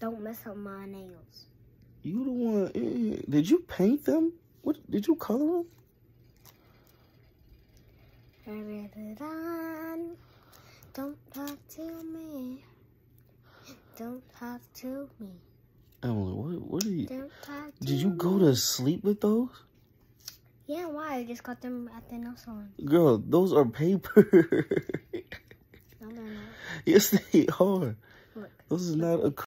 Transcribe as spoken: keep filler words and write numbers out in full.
Don't mess up my nails. You the one. Eh, did you paint them? What did you color them? Don't talk to me. Don't talk to me. Emily, what? What are you? Don't talk to Did you go to sleep with those? Yeah, why? I just got them at the nail salon. Girl, those are paper. No, they're not. Yes, they are. Look. Those is not acrylic.